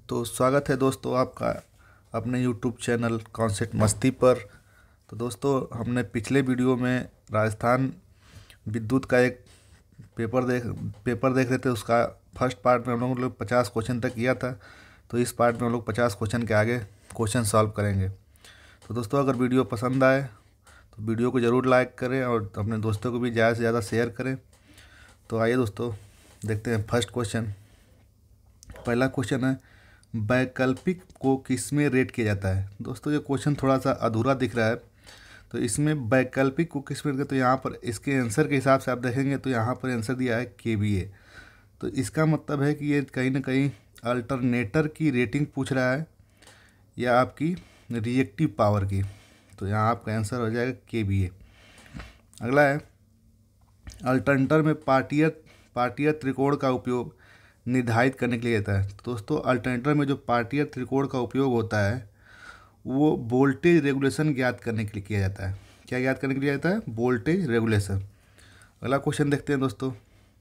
तो स्वागत है दोस्तों आपका अपने यूट्यूब चैनल कॉन्सेप्ट मस्ती पर। तो दोस्तों हमने पिछले वीडियो में राजस्थान विद्युत का एक पेपर देख रहे थे। उसका फर्स्ट पार्ट में हम लोग 50 क्वेश्चन तक किया था। तो इस पार्ट में हम लोग 50 क्वेश्चन के आगे क्वेश्चन सॉल्व करेंगे। तो दोस्तों अगर वीडियो पसंद आए तो वीडियो को ज़रूर लाइक करें और अपने दोस्तों को भी ज़्यादा से ज़्यादा शेयर करें। तो आइए दोस्तों देखते हैं फर्स्ट क्वेश्चन। पहला क्वेश्चन है, वैकल्पिक को किस में रेट किया जाता है। दोस्तों ये क्वेश्चन थोड़ा सा अधूरा दिख रहा है। तो इसमें वैकल्पिक को किस में, तो यहाँ पर इसके आंसर के हिसाब से आप देखेंगे तो यहाँ पर आंसर दिया है केवीए। तो इसका मतलब है कि ये कहीं ना कहीं अल्टरनेटर की रेटिंग पूछ रहा है या आपकी रिएक्टिव पावर की। तो यहाँ आपका आंसर हो जाएगा केवीए। अगला है, अल्टरनेटर में पार्टीय त्रिकोण का उपयोग निर्धारित करने के लिए होता है। तो दोस्तों अल्टरनेटर में जो पार्टीय त्रिकोण का उपयोग होता है वो वोल्टेज रेगुलेशन ज्ञात करने के लिए किया जाता है। क्या ज्ञात करने के लिए जाता है? Voltage regulation. अगला क्वेश्चन देखते हैं दोस्तों।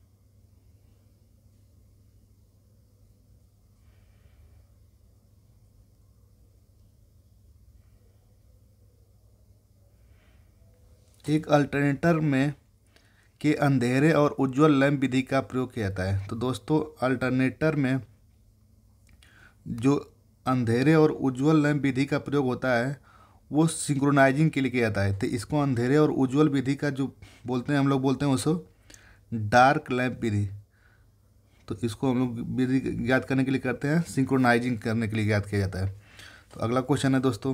एक अल्टरनेटर में के अंधेरे और उज्ज्वल लैंप विधि का प्रयोग किया जाता है। तो दोस्तों अल्टरनेटर में जो अंधेरे और उज्ज्वल लैंप विधि का प्रयोग होता है वो सिंक्रोनाइजिंग के लिए किया जाता है। तो इसको अंधेरे और उज्ज्वल विधि का जो बोलते हैं, हम लोग बोलते हैं उसको डार्क लैंप विधि। तो इसको हम लोग विधि ज्ञात करने के लिए करते हैं, सिंक्रोनाइजिंग करने के लिए ज्ञात किया जाता है। तो अगला क्वेश्चन है दोस्तों,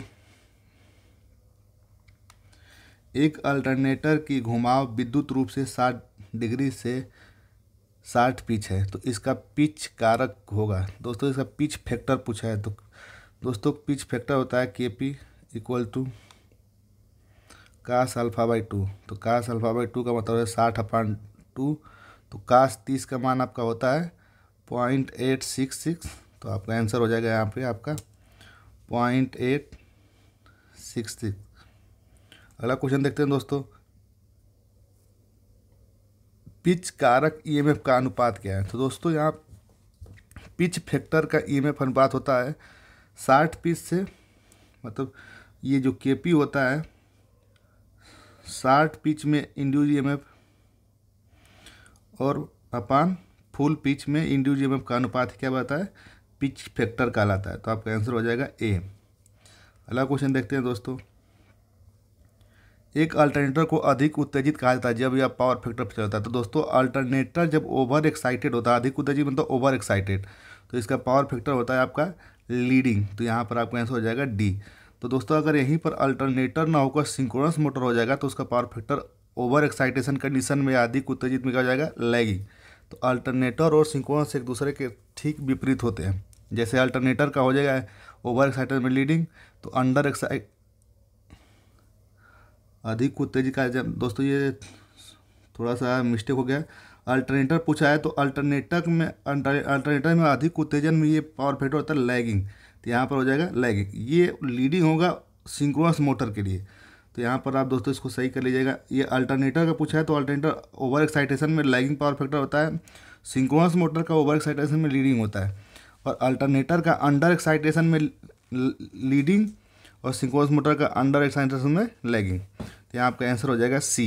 एक अल्टरनेटर की घुमाव विद्युत रूप से 60 डिग्री से 60 पिच है। तो इसका पिच कारक होगा। दोस्तों इसका पिच फैक्टर पूछा है। तो दोस्तों पिच फैक्टर होता है KP equal to cos alpha by 2। तो कास अल्फा बाई 2 का मतलब है 60/2। तो कास 30 का मान आपका होता है 0.866। तो आपका आंसर हो जाएगा यहाँ पे आपका 0.866। अगला क्वेश्चन देखते हैं दोस्तों, पिच कारक ईएमएफ का अनुपात क्या है। तो दोस्तों यहाँ पिच फैक्टर का ईएमएफ अनुपात होता है 60 पिच से, मतलब ये जो केपी होता है 60 पिच में इंड्यूस ईएमएफ और अपान फुल पिच में इंड्यूस ईएमएफ का अनुपात क्या बताता है? पिच फैक्टर कहलाता है। तो आपका आंसर हो जाएगा ए। अगला क्वेश्चन देखते हैं दोस्तों, एक अल्टरनेटर को अधिक उत्तेजित कहा जाता है जब यह पावर फैक्टर पर चलता है। तो दोस्तों अल्टरनेटर जब ओवर एक्साइटेड होता है, अधिक उत्तेजित मतलब ओवर एक्साइटेड, तो इसका पावर फैक्टर होता है आपका लीडिंग। तो यहाँ पर आपका आंसर हो जाएगा डी। तो दोस्तों अगर यहीं पर अल्टरनेटर ना होकर सिंक्रोनस मोटर हो जाएगा तो उसका power factor over excitation condition में अधिक उत्तेजित में क्या हो जाएगा? लैगिंग। तो अल्टरनेटर और सिंक्रोनस एक दूसरे के ठीक विपरीत होते हैं। जैसे अल्टरनेटर का हो जाएगा ओवर एक्साइटेड में लीडिंग, तो अंडर एक्साइट अधिक उत्तेजित का। जब दोस्तों ये थोड़ा सा मिस्टेक हो गया, अल्टरनेटर पूछा है तो अल्टरनेटर में अधिक उत्तेजन में ये पावर फैक्टर होता है लैगिंग। तो यहाँ पर हो जाएगा लैगिंग। ये लीडिंग होगा सिंक्रोनस मोटर के लिए। तो यहाँ पर आप दोस्तों इसको सही कर लीजिएगा। ये अल्टरनेटर का पूछा है तो अल्टरनेटर ओवर एक्साइटेशन में लैगिंग पावर फैक्टर होता है, सिंक्रोनस मोटर का ओवर एक्साइटेशन में लीडिंग होता है, और अल्टरनेटर का अंडर एक्साइटेशन में लीडिंग और सिंक्रोनस मोटर का अंडर एक्साइटेशन में लैगिंग। तो यहाँ आपका आंसर हो जाएगा सी।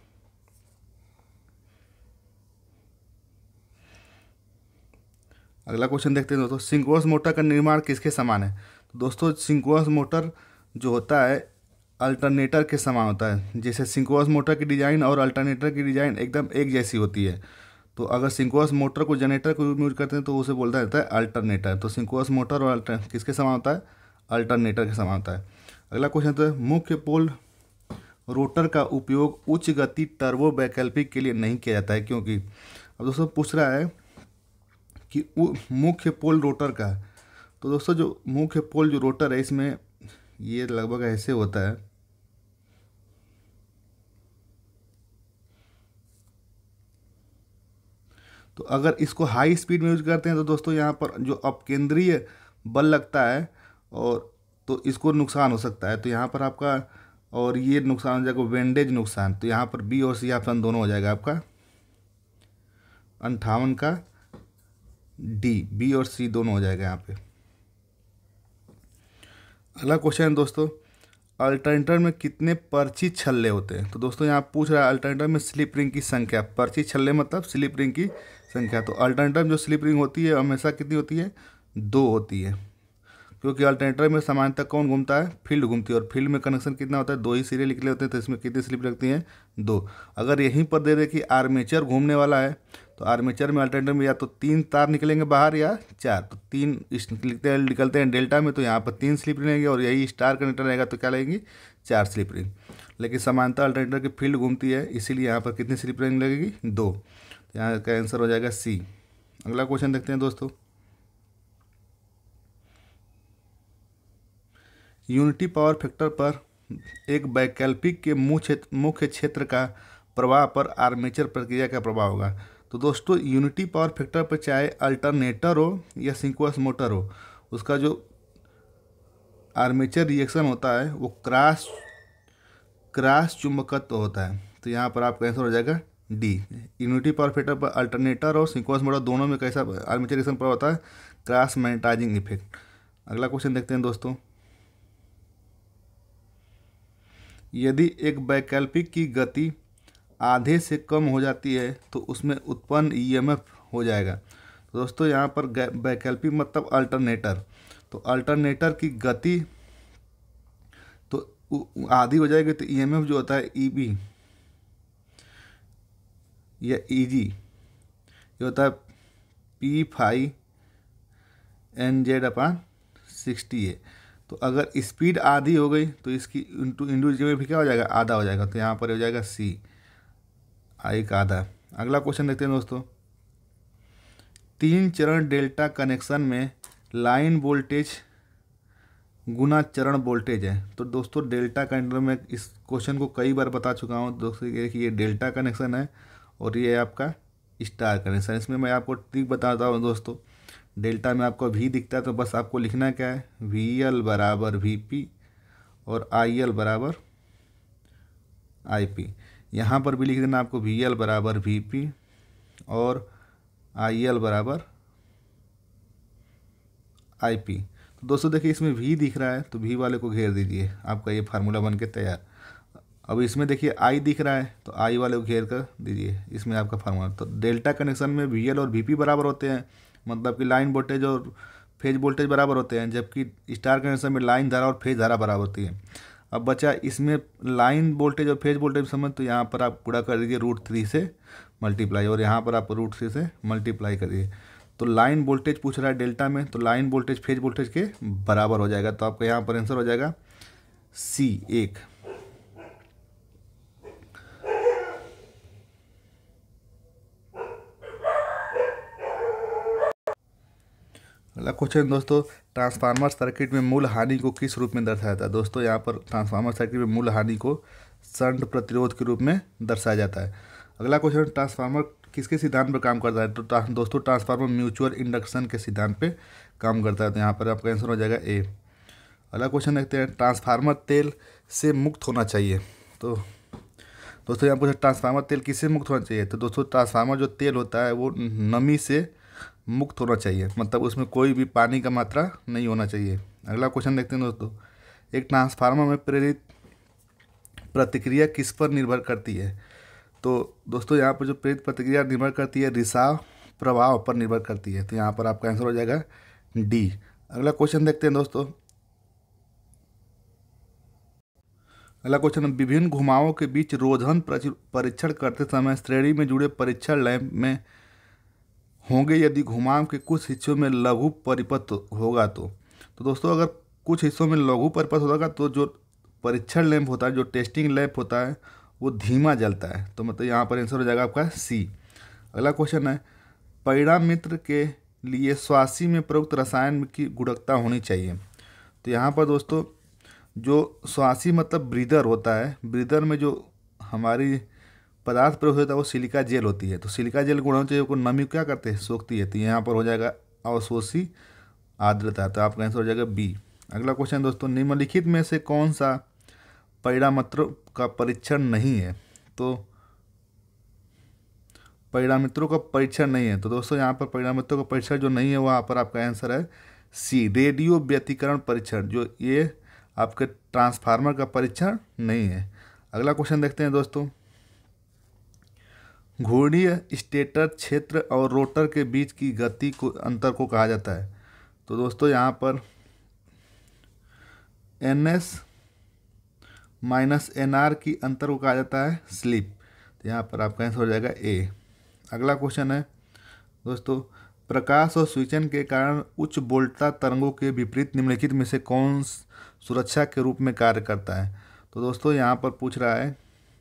अगला क्वेश्चन देखते हैं दोस्तों, सिंक्रोनस मोटर का निर्माण किसके समान है। तो दोस्तों सिंक्रोनस मोटर जो होता है अल्टरनेटर के समान होता है। जैसे सिंक्रोनस मोटर की डिज़ाइन और अल्टरनेटर की डिज़ाइन एकदम एक जैसी होती है। तो अगर सिंक्रोनस मोटर को जनरेटर को यूज करते हैं तो उसे बोलता रहता है अल्टरनेटर। तो सिंक्रोनस मोटर और किसके समान होता है? अल्टरनेटर के समान होता है। अगला क्वेश्चन तो है, मुख्य पोल रोटर का उपयोग उच्च गति टर्बो वैकल्पिक के लिए नहीं किया जाता है क्योंकि। अब दोस्तों पूछ रहा है कि मुख्य पोल रोटर का। तो दोस्तों जो मुख्य पोल जो रोटर है इसमें ये लगभग ऐसे होता है। तो अगर इसको हाई स्पीड में यूज करते हैं तो दोस्तों यहाँ पर जो अपकेंद्रीय बल लगता है और तो इसको नुकसान हो सकता है। तो यहाँ पर आपका और ये नुकसान हो जाएगा वेंडेज नुकसान। तो यहाँ पर बी और सी ऑप्शन दोनों हो जाएगा आपका 58 का डी, बी और सी दोनों हो जाएगा यहाँ पे। अगला क्वेश्चन है दोस्तों, अल्टरनेटर में कितने पर्ची छल्ले होते हैं। तो दोस्तों यहाँ पूछ रहा है अल्टरनेटर में स्लिप रिंग की संख्या, पर्ची छल्ले मतलब स्लिप रिंग की संख्या। तो अल्टरनेटर में जो स्लिप रिंग होती है हमेशा कितनी होती है, 2 होती है, क्योंकि अल्टरनेटर में सामान्यतः कौन घूमता है, फील्ड घूमती है, और फील्ड में कनेक्शन कितना होता है, 2 ही सिरे निकले होते हैं, तो इसमें कितनी स्लिप लगती हैं, 2। अगर यहीं पर दे दे कि आर्मेचर घूमने वाला है, तो आर्मेचर में अल्टरनेटर में या तो 3 तार निकलेंगे बाहर या 4, तो 3 निकलते हैं डेल्टा में, तो यहाँ पर 3 स्लिप रहेंगे, और यही स्टार कनेक्टर रहेगा तो क्या लगेंगी, 4 स्लिप रिंग। लेकिन सामान्यतः अल्टरनेटर की फील्ड घूमती है, इसीलिए यहाँ पर कितनी स्लिप रिंग लगेगी, 2। तो यहाँ का आंसर हो जाएगा सी। अगला क्वेश्चन देखते हैं दोस्तों, यूनिटी पावर फैक्टर पर एक वैकल्पिक के मुख्य क्षेत्र का प्रभाव पर आर्मेचर प्रक्रिया का प्रभाव होगा। तो दोस्तों यूनिटी पावर फैक्टर पर चाहे अल्टरनेटर हो या सिंक्रोनस मोटर हो, उसका जो आर्मेचर रिएक्शन होता है वो क्रॉस चुंबकत्व होता है। तो यहाँ पर आपका आंसर हो जाएगा डी। यूनिटी पावर फैक्टर पर अल्टरनेटर और सिंक्रोनस मोटर दोनों में कैसा आर्मेचर रिएक्शन प्रभाव होता है, क्रॉस मैग्नेटाइजिंग इफेक्ट। अगला क्वेश्चन देखते हैं दोस्तों, यदि एक वैकल्पिक की गति आधे से कम हो जाती है तो उसमें उत्पन्न ईएमएफ हो जाएगा। तो दोस्तों यहाँ पर वैकल्पिक मतलब अल्टरनेटर, तो अल्टरनेटर की गति तो आधी हो जाएगी, तो ईएमएफ जो होता है ईबी या ईजी, ये होता है P5NZ/60A। तो अगर स्पीड आधी हो गई तो इसकी इंडूस जगह भी क्या हो जाएगा, आधा हो जाएगा, तो यहाँ पर हो जाएगा सी, आई का आधा। अगला क्वेश्चन देखते हैं दोस्तों, 3 चरण डेल्टा कनेक्शन में लाइन वोल्टेज गुना चरण वोल्टेज है। तो दोस्तों डेल्टा कनेक्टर में इस क्वेश्चन को कई बार बता चुका हूँ दोस्तों, ये डेल्टा कनेक्शन है और ये आपका स्टार कनेक्शन। इसमें मैं आपको ट्रिक बताता हूँ दोस्तों, डेल्टा में आपको वी दिखता है तो बस आपको लिखना क्या है, वी एल बराबर वी पी और आई एल बराबर आई पी। यहाँ पर भी लिख देना आपको वी एल बराबर वी पी और आई एल बराबर आई पी। तो दोस्तों देखिए इसमें वी दिख रहा है तो वी वाले को घेर दीजिए, आपका ये फार्मूला बन के तैयार। अब इसमें देखिए आई दिख रहा है तो आई वाले को घेर कर दीजिए, इसमें आपका फार्मूला। तो डेल्टा कनेक्शन में वी एल और वी पी बराबर होते हैं, मतलब कि लाइन वोल्टेज और फेज वोल्टेज बराबर होते हैं, जबकि स्टार कनेक्शन में लाइन धारा और फेज धारा बराबर होती है। अब बचा इसमें लाइन वोल्टेज और फेज वोल्टेज समझ, तो यहाँ पर आप पूरा कर दीजिए √3 से मल्टीप्लाई, और यहाँ पर आप √3 से मल्टीप्लाई करिए। तो लाइन वोल्टेज पूछ रहा है डेल्टा में, तो लाइन वोल्टेज फेज वोल्टेज के बराबर हो जाएगा, तो आपका यहाँ पर आंसर हो जाएगा सी 1। अगला क्वेश्चन दोस्तों, ट्रांसफार्मर सर्किट में मूल हानि को किस रूप में दर्शाया जाता है। दोस्तों यहाँ पर ट्रांसफार्मर सर्किट में मूल हानि को शंट प्रतिरोध के रूप में दर्शाया जाता है। अगला क्वेश्चन, ट्रांसफार्मर किसके सिद्धांत पर काम करता है। तो दोस्तों ट्रांसफार्मर म्यूचुअल इंडक्शन के सिद्धांत पे काम करता है, तो यहाँ पर आपका आंसर हो जाएगा ए। अगला क्वेश्चन देखते हैं, ट्रांसफार्मर तेल से मुक्त होना चाहिए। तो दोस्तों यहाँ पर ट्रांसफार्मर तेल किससे मुक्त होना चाहिए। तो दोस्तों ट्रांसफार्मर जो तेल होता है वो नमी से मुक्त होना चाहिए, मतलब उसमें कोई भी पानी का मात्रा नहीं होना चाहिए। अगला क्वेश्चन देखते हैं दोस्तों, एक ट्रांसफार्मर में प्रेरित प्रतिक्रिया किस पर निर्भर करती है। तो दोस्तों यहाँ पर जो प्रेरित प्रतिक्रिया निर्भर करती है रिसाव प्रभाव पर निर्भर करती है, तो यहाँ पर आपका आंसर हो जाएगा डी। अगला क्वेश्चन देखते हैं दोस्तों, अगला क्वेश्चन, विभिन्न घुमावों के बीच रोधन परीक्षण करते समय श्रेणी में जुड़े परीक्षण लैंप में होंगे यदि घुमाव के कुछ हिस्सों में लघु परिपथ होगा। तो दोस्तों अगर कुछ हिस्सों में लघु परिपथ होगा तो जो परीक्षण लैंप होता है, जो टेस्टिंग लैंप होता है, वो धीमा जलता है, तो मतलब यहाँ पर आंसर हो जाएगा आपका सी। अगला क्वेश्चन है, परिणाम मित्र के लिए श्वासी में प्रयुक्त रसायन की गुणवत्ता होनी चाहिए। तो यहाँ पर दोस्तों जो श्वासी मतलब ब्रीदर होता है, ब्रीदर में जो हमारी पदार्थ प्रयोग होता है वो सिलिका जेल होती है, तो सिलिका जेल गुण होना चाहिए, को नमी क्या करते हैं, सोखती है, तो यहाँ पर हो जाएगा अवशोषी आर्द्रता, तो आपका आंसर हो जाएगा बी। अगला क्वेश्चन दोस्तों, निम्नलिखित में से कौन सा परिणामित्रों का परीक्षण नहीं है। तो परिणामित्रों का परीक्षण नहीं है, तो दोस्तों यहाँ पर परिणामित्रों का परीक्षण जो नहीं है वहाँ पर आपका आंसर है सी, रेडियो व्यतिकरण परीक्षण। जो ये आपके ट्रांसफार्मर का परीक्षण नहीं है। अगला क्वेश्चन देखते हैं दोस्तों। घूर्णीय स्टेटर क्षेत्र और रोटर के बीच की गति को अंतर को कहा जाता है। तो दोस्तों यहाँ पर NS माइनस NR की अंतर को कहा जाता है स्लिप। तो यहाँ पर आपका आंसर हो जाएगा A। अगला क्वेश्चन है दोस्तों, प्रकाश और स्विचन के कारण उच्च वोल्टता तरंगों के विपरीत निम्नलिखित में से कौन सुरक्षा के रूप में कार्य करता है। तो दोस्तों यहाँ पर पूछ रहा है,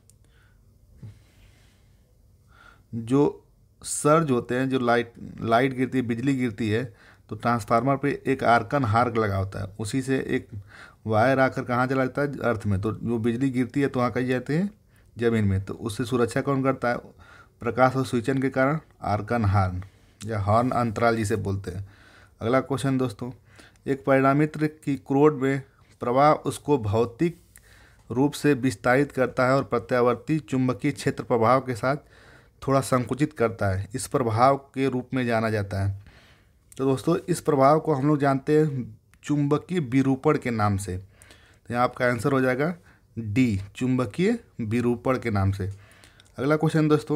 जो सर्ज होते हैं, जो लाइट गिरती है, बिजली गिरती है, तो ट्रांसफार्मर पे एक आर्कन हार्क लगा होता है, उसी से एक वायर आकर कहाँ चला जाता है, अर्थ में। तो जो बिजली गिरती है तो वहाँ कहीं जाते हैं ज़मीन में, तो उससे सुरक्षा कौन करता है, प्रकाश और स्विचन के कारण आर्कन हॉर्न या हॉर्न अंतराल जिसे बोलते हैं। अगला क्वेश्चन दोस्तों, एक परिणामित्र की क्रोड में प्रवाह उसको भौतिक रूप से विस्तारित करता है और प्रत्यावर्ती चुंबकीय क्षेत्र प्रभाव के साथ थोड़ा संकुचित करता है, इस प्रभाव के रूप में जाना जाता है। तो दोस्तों इस प्रभाव को हम लोग जानते हैं चुंबकीय विरूपण के नाम से। तो यहाँ आपका आंसर हो जाएगा D, चुंबकीय विरूपण के नाम से। अगला क्वेश्चन दोस्तों,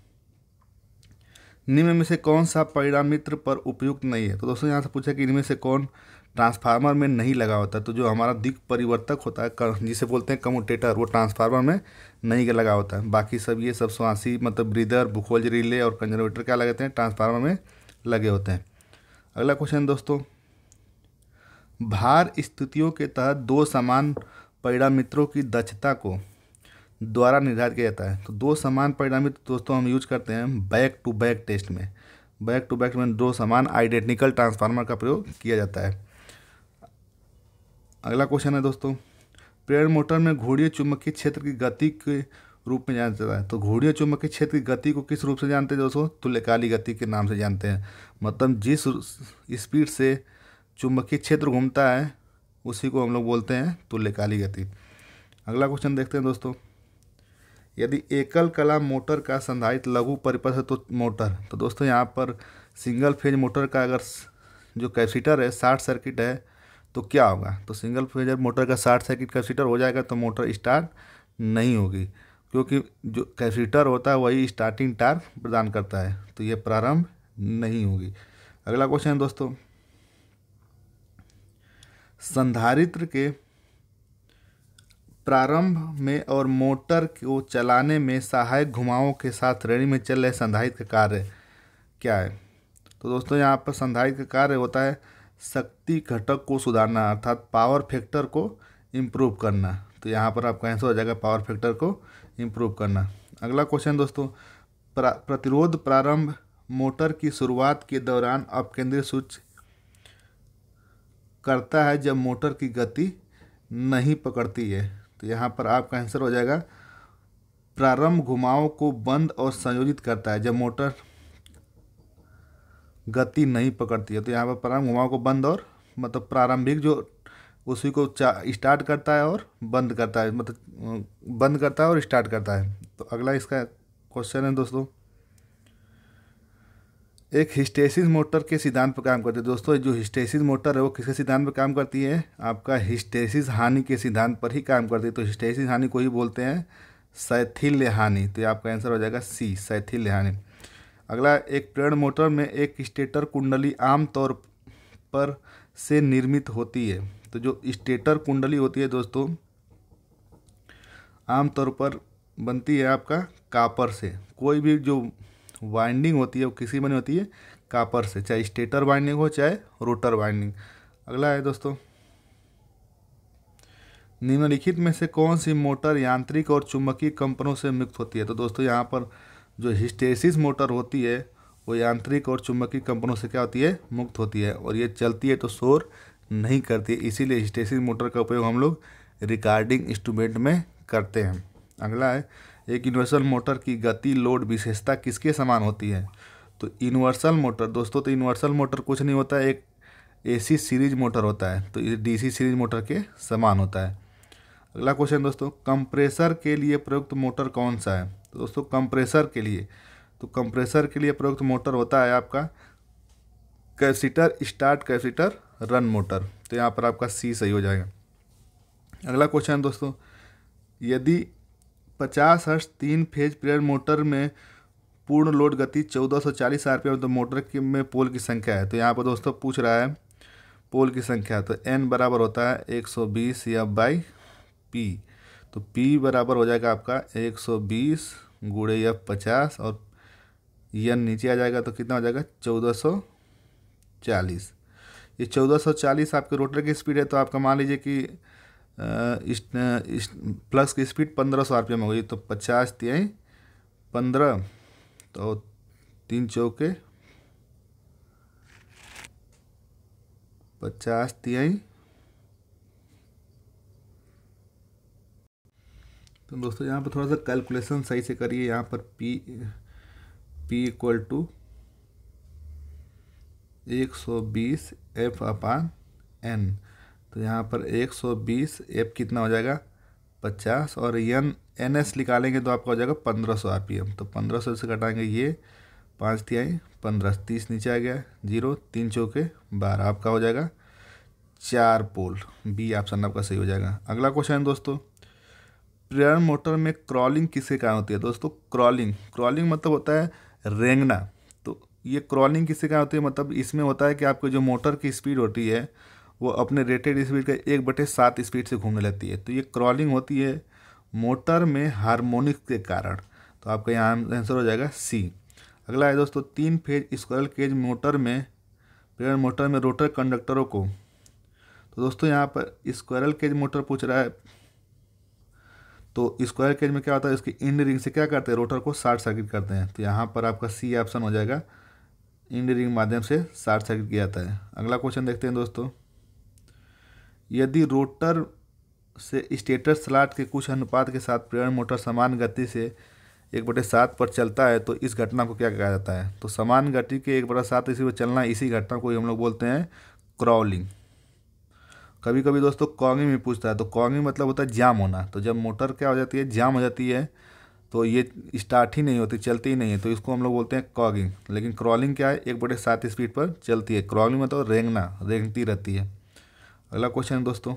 निम्न में से कौन सा परिणामित्र पर उपयुक्त नहीं है। तो दोस्तों यहाँ से पूछा कि इनमें से कौन ट्रांसफार्मर में नहीं लगा होता। तो जो हमारा दिक् परिवर्तक होता है, जिसे बोलते हैं कम्यूटेटर, वो ट्रांसफार्मर में नहीं लगा होता है। बाकी सब ये सब श्वासी मतलब ब्रीदर, बुखोज रिले और कंजर्वेटर क्या लगाते हैं, ट्रांसफार्मर में लगे होते हैं। अगला क्वेश्चन दोस्तों, भार स्थितियों के तहत दो समान परिणामित्रों की दक्षता को द्वारा निर्धारित किया जाता है। तो दो समान परिणामित्र दोस्तों हम यूज करते हैं बैक टू बैक टेस्ट में। बैक टू बैक में दो समान आइडेंटिकल ट्रांसफार्मर का प्रयोग किया जाता है। अगला क्वेश्चन है दोस्तों, प्रेरण मोटर में घूर्णीय चुंबकीय क्षेत्र की गति के रूप में जाना जाता है। तो घूर्णीय चुंबकीय क्षेत्र की गति को किस रूप से जानते हैं दोस्तों, तुल्यकालिक गति के नाम से जानते हैं। मतलब जिस स्पीड से चुंबकीय क्षेत्र घूमता है उसी को हम लोग बोलते हैं तुल्यकालिक गति। अगला क्वेश्चन देखते हैं दोस्तों, यदि एकल कला मोटर का संधारित्र लघु परिपथ है तो मोटर। तो दोस्तों यहाँ पर सिंगल फेज मोटर का अगर जो कैपेसिटर है शॉर्ट सर्किट है तो क्या होगा। तो सिंगल फेज मोटर का शॉर्ट सर्किट कैपेसिटर हो जाएगा तो मोटर स्टार्ट नहीं होगी, क्योंकि जो कैपेसिटर होता है वही स्टार्टिंग टार्क प्रदान करता है, तो ये प्रारंभ नहीं होगी। अगला क्वेश्चन है दोस्तों, संधारित्र के प्रारंभ में और मोटर को चलाने में सहायक घुमावों के साथ श्रेणी में चल रहे संधारित्र का कार्य क्या है। तो दोस्तों यहाँ पर संधारित्र का कार्य होता है शक्ति घटक को सुधारना, अर्थात पावर फैक्टर को इम्प्रूव करना। तो यहाँ पर आपका आंसर हो जाएगा पावर फैक्टर को इम्प्रूव करना। अगला क्वेश्चन दोस्तों, प्रतिरोध प्रारंभ मोटर की शुरुआत के दौरान अपकेंद्रित स्विच करता है जब मोटर की गति नहीं पकड़ती है। तो यहाँ पर आपका आंसर हो जाएगा प्रारंभ घुमावों को बंद और संयोजित करता है जब मोटर गति नहीं पकड़ती है। तो यहाँ पर प्रारंभ घुमावों को बंद और मतलब प्रारंभिक जो उसी को स्टार्ट करता है और बंद करता है, मतलब बंद करता है और स्टार्ट करता है। तो अगला इसका क्वेश्चन है दोस्तों, एक हिस्टेसिस मोटर के सिद्धांत पर काम करती है। दोस्तों जो हिस्टेसिस मोटर है वो किसके सिद्धांत पर काम करती है, आपका हिस्टेसिस हानि के सिद्धांत पर ही काम करती है। तो हिस्टेसिस हानि को ही बोलते हैं शैथिल्य हानि। तो ये आपका आंसर हो जाएगा C, शैथिल्य हानि। अगला, एक प्रेरण मोटर में एक स्टेटर कुंडली आमतौर पर से निर्मित होती है। तो जो स्टेटर कुंडली होती है दोस्तों आमतौर पर बनती है आपका कापर से। कोई भी जो वाइंडिंग होती है वो किसी बनी होती है कापर से, चाहे स्टेटर वाइंडिंग हो चाहे रोटर वाइंडिंग। अगला है दोस्तों, निम्नलिखित में से कौन सी मोटर यांत्रिक और चुंबकीय कंपनों से मुक्त होती है। तो दोस्तों यहाँ पर जो हिस्टेसिस मोटर होती है वो यांत्रिक और चुंबकीय कंपनों से क्या होती है, मुक्त होती है, और ये चलती है तो शोर नहीं करती है, इसीलिए हिस्टेसिस मोटर का उपयोग हम लोग रिकॉर्डिंग इंस्ट्रूमेंट में करते हैं। अगला है, एक यूनिवर्सल मोटर की गति लोड विशेषता किसके समान होती है। तो यूनिवर्सल मोटर दोस्तों, तो यूनिवर्सल मोटर कुछ नहीं होता है, एक AC सीरीज मोटर होता है, तो ये DC सीरीज मोटर के समान होता है। अगला क्वेश्चन दोस्तों, कंप्रेसर के लिए प्रयुक्त मोटर कौन सा है। तो दोस्तों कंप्रेसर के लिए प्रयुक्त मोटर होता है आपका capacitor start capacitor run motor. तो यहाँ पर आपका C सही हो जाएगा। अगला क्वेश्चन है दोस्तों, यदि 50 हर्ट्ज 3 फेज प्रेरण मोटर में पूर्ण लोड गति 1440 आरपीएम, तो मोटर की में पोल की संख्या है। तो यहाँ पर दोस्तों पूछ रहा है पोल की संख्या, तो n बराबर होता है 120 या बाई p। तो p बराबर हो जाएगा आपका 120 गुणे या 50 और n नीचे आ जाएगा तो कितना हो जाएगा 1440। ये 1440 आपके रोटर की स्पीड है, तो आपका मान लीजिए कि इस प्लस की स्पीड 1500 आरपीएम हो गई। तो 50 तिहाई 15, तो 3 चौके 50 तिहाई। तो दोस्तों यहाँ पर थोड़ा सा कैलकुलेशन सही से करिए। यहाँ पर P equal to 120 F upon N। तो यहाँ पर 120 F कितना हो जाएगा 50 और NS निकालेंगे तो आपका हो जाएगा 1500 आरपीएम। तो 1500 से घटाएंगे ये 5 तिहाई 15, 30 नीचे आ गया 0, 3 चौके 12, आपका हो जाएगा 4 पोल। बी ऑप्शन आपका सही हो जाएगा। अगला क्वेश्चन है दोस्तों, प्रेरण मोटर में क्रॉलिंग किसके कारण होती है। दोस्तों क्रॉलिंग मतलब होता है रेंगना। तो ये क्रॉलिंग किसके कारण होती है, मतलब इसमें होता है कि आपको जो मोटर की स्पीड होती है वो अपने रेटेड स्पीड का 1/7 स्पीड से घूमने लगती है। तो ये क्रॉलिंग होती है मोटर में हार्मोनिक्स के कारण। तो आपका यहाँ आंसर हो जाएगा सी। अगला है दोस्तों, 3 फेज स्क्विरल केज मोटर में प्रेरण मोटर में रोटर कंडक्टरों को। तो दोस्तों यहाँ पर स्क्विरल केज मोटर पूछ रहा है, तो स्क्वायर केज में क्या होता है, इसकी इंड रिंग से क्या करते हैं, रोटर को शॉर्ट सर्किट करते हैं। तो यहाँ पर आपका सी ऑप्शन हो जाएगा, इंड रिंग माध्यम से शॉर्ट सर्किट किया जाता है। अगला क्वेश्चन देखते हैं दोस्तों, यदि रोटर से स्टेटर स्लॉट के कुछ अनुपात के साथ प्रेरण मोटर समान गति से 1/7 पर चलता है तो इस घटना को क्या कहा जाता है। तो समान गति के 1/7 इसी पर चलना, इसी घटना को हम लोग बोलते हैं क्रॉलिंग। कभी कभी दोस्तों कॉगिंग में पूछता है, तो कॉगिंग मतलब होता है जाम होना। तो जब मोटर क्या हो जाती है, जाम हो जाती है, तो ये स्टार्ट ही नहीं होती, चलती ही नहीं है, तो इसको हम लोग बोलते हैं कॉगिंग। लेकिन क्रॉलिंग क्या है, 1/7 स्पीड पर चलती है। क्रॉलिंग मतलब तो रेंगना, रेंगती रहती है। अगला क्वेश्चन है दोस्तों,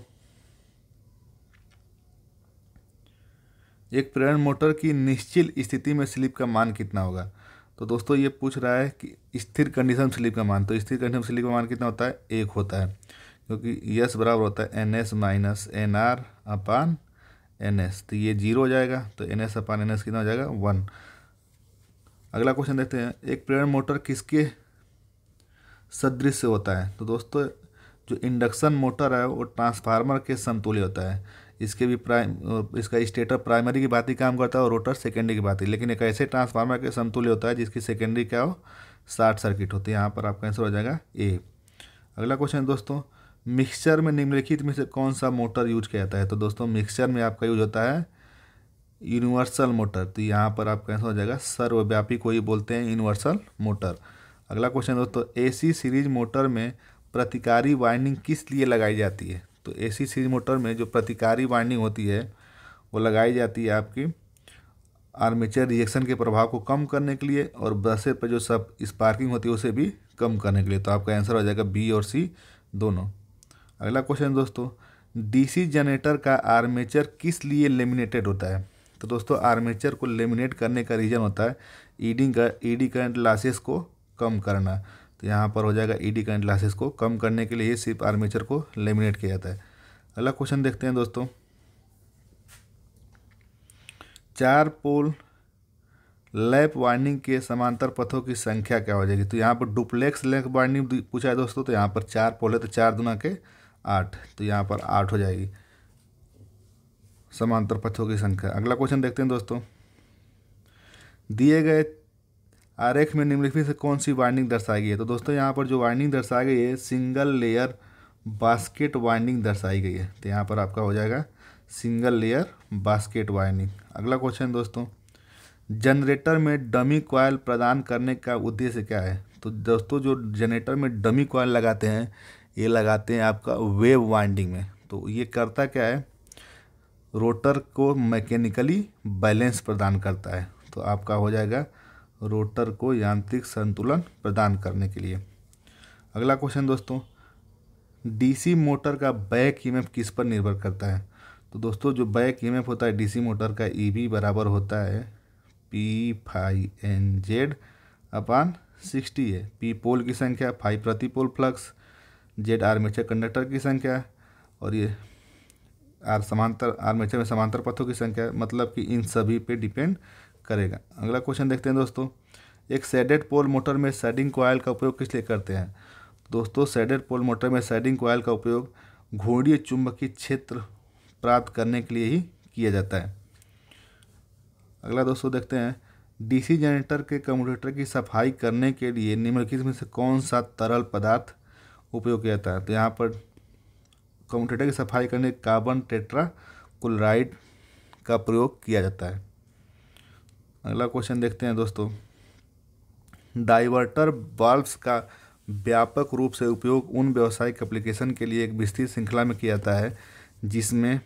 एक प्रेरण मोटर की निश्चल स्थिति में स्लिप का मान कितना होगा। तो दोस्तों ये पूछ रहा है कि स्थिर कंडीशन स्लिप का मान। तो स्थिर कंडीशन स्लिप का मान कितना होता है, 1 होता है, क्योंकि यस बराबर होता है NS minus NR upon NS। तो ये 0 हो जाएगा, तो NS अपान NS कितना हो जाएगा 1। अगला क्वेश्चन देखते हैं, एक प्रेरण मोटर किसके सदृश से होता है। तो दोस्तों जो इंडक्शन मोटर है वो ट्रांसफार्मर के समतुल्य होता है। इसके भी इसका स्टेटर प्राइमरी की बात ही काम करता है और रोटर सेकेंडरी की बात ही। लेकिन एक ऐसे ट्रांसफार्मर के समतुल्य होता है जिसकी सेकेंडरी क्या हो, शॉर्ट सर्किट होती है। यहाँ पर आपका आंसर हो जाएगा ए। अगला क्वेश्चन दोस्तों, मिक्सचर में निम्नलिखित में से कौन सा मोटर यूज किया जाता है। तो दोस्तों मिक्सचर में आपका यूज होता है यूनिवर्सल मोटर। तो यहाँ पर आपका आंसर हो जाएगा सर्वव्यापी को ही बोलते हैं यूनिवर्सल मोटर। अगला क्वेश्चन दोस्तों, AC सीरीज मोटर में प्रतिकारी वाइंडिंग किस लिए लगाई जाती है। तो AC सीरीज मोटर में जो प्रतिकारी वाइंडिंग होती है वो लगाई जाती है आपकी आर्मेचर रिएक्शन के प्रभाव को कम करने के लिए और ब्रशें पर जो सब स्पार्किंग होती है उसे भी कम करने के लिए। तो आपका आंसर हो जाएगा बी और सी दोनों। अगला क्वेश्चन दोस्तों, DC जनरेटर का आर्मेचर किस लिए लेमिनेटेड होता है। तो दोस्तों आर्मेचर को लेमिनेट करने का रीज़न होता है ED करंट लॉसेस को कम करना। तो यहाँ पर हो जाएगा ED करंट लॉसेस को कम करने के लिए सिर्फ आर्मेचर को लेमिनेट किया जाता है। अगला क्वेश्चन देखते हैं दोस्तों, 4 पोल लैप वाइंडिंग के समांतर पथों की संख्या क्या हो जाएगी। तो यहाँ पर डुप्लेक्स लैप वाइंडिंग पूछा है दोस्तों। तो यहाँ पर 4 पोल है, तो 4 दूना के 8, तो यहाँ पर 8 हो जाएगी समांतर पथों की संख्या। अगला क्वेश्चन देखते हैं दोस्तों, दिए गए आरेख में निम्नलिखित से कौन सी वाइंडिंग दर्शाई गई है। तो दोस्तों यहाँ पर जो वाइंडिंग दर्शाई गई है सिंगल लेयर बास्केट वाइंडिंग दर्शाई गई है। तो यहाँ पर आपका हो जाएगा सिंगल लेयर बास्केट वाइंडिंग। अगला क्वेश्चन दोस्तों, जनरेटर में डमी कॉयल प्रदान करने का उद्देश्य क्या है। तो दोस्तों जो जनरेटर में डमी कॉयल लगाते हैं ये लगाते हैं आपका वेव वाइंडिंग में। तो ये करता क्या है, रोटर को मैकेनिकली बैलेंस प्रदान करता है। तो आपका हो जाएगा रोटर को यांत्रिक संतुलन प्रदान करने के लिए। अगला क्वेश्चन दोस्तों, DC मोटर का बैक ईएमएफ किस पर निर्भर करता है। तो दोस्तों जो बैक ईएमएफ होता है डीसी मोटर का, ईबी बराबर होता है P∅NZ अपान 60 है। P पोल की संख्या, फाइव प्रति pole flux, Z armature conductor की संख्या, और ये समांतर आर्मेचर में समांतर पथों की संख्या, मतलब कि इन सभी पे डिपेंड करेगा। अगला क्वेश्चन देखते हैं दोस्तों, एक शेडेड पोल मोटर में शेडिंग कॉइल का उपयोग किस लिए करते हैं? दोस्तों शेडेड पोल मोटर में शेडिंग कॉइल का उपयोग घूर्णीय चुंबकीय क्षेत्र प्राप्त करने के लिए ही किया जाता है। अगला दोस्तों देखते हैं, डीसी जनरेटर के कम्यूटेटर की सफाई करने के लिए निम्नलिखित में से कौन सा तरल पदार्थ उपयोग किया जाता है? तो यहाँ पर कम्यूटेटर की सफाई करने कार्बन टेट्राक्लोराइड का प्रयोग किया जाता है। अगला क्वेश्चन देखते हैं दोस्तों, डाइवर्टर वाल्व्स का व्यापक रूप से उपयोग उन व्यावसायिक एप्लीकेशन के लिए एक विस्तृत श्रृंखला में किया जाता है जिसमें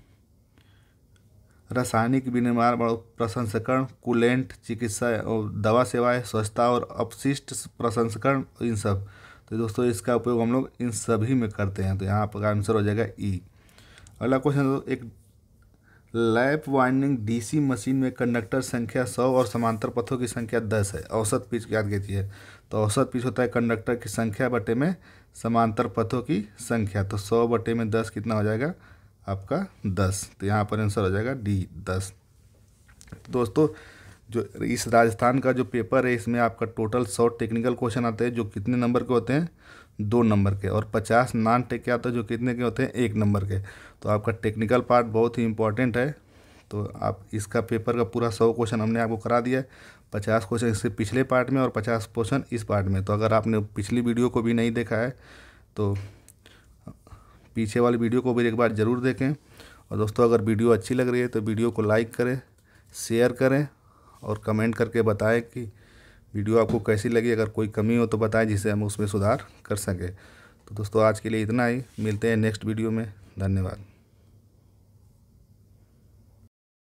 रासायनिक विनिर्माण और प्रसंस्करण, कूलेंट, चिकित्सा और दवा सेवाएं, स्वच्छता और अपशिष्ट प्रसंस्करण, इन सब। तो दोस्तों इसका उपयोग हम लोग इन सभी में करते हैं, तो यहाँ पर आंसर हो जाएगा ई। अगला क्वेश्चन, एक लैप वाइंडिंग डीसी मशीन में कंडक्टर संख्या 100 और समांतर पथों की संख्या 10 है। औसत पिच याद कीजिए, तो औसत पिच होता है कंडक्टर की संख्या बटे में समांतर पथों की संख्या, तो 100 बटे में 10 कितना हो जाएगा आपका 10। तो यहाँ पर आंसर हो जाएगा डी 10। तो दोस्तों जो इस राजस्थान का जो पेपर है इसमें आपका टोटल 100 टेक्निकल क्वेश्चन आते हैं जो कितने नंबर के होते हैं 2 नंबर के, और 50 नॉन टेक के आते हैं जो कितने के होते हैं 1 नंबर के। तो आपका टेक्निकल पार्ट बहुत ही इंपॉर्टेंट है। तो आप इसका पेपर का पूरा 100 क्वेश्चन हमने आपको करा दिया है, 50 क्वेश्चन इससे पिछले पार्ट में और 50 क्वेश्चन इस पार्ट में। तो अगर आपने पिछली वीडियो को भी नहीं देखा है तो पीछे वाली वीडियो को भी एक बार ज़रूर देखें। और दोस्तों अगर वीडियो अच्छी लग रही है तो वीडियो को लाइक करें, शेयर करें और कमेंट करके बताएं कि वीडियो आपको कैसी लगी। अगर कोई कमी हो तो बताएं जिससे हम उसमें सुधार कर सकें। तो दोस्तों आज के लिए इतना ही, मिलते हैं नेक्स्ट वीडियो में। धन्यवाद।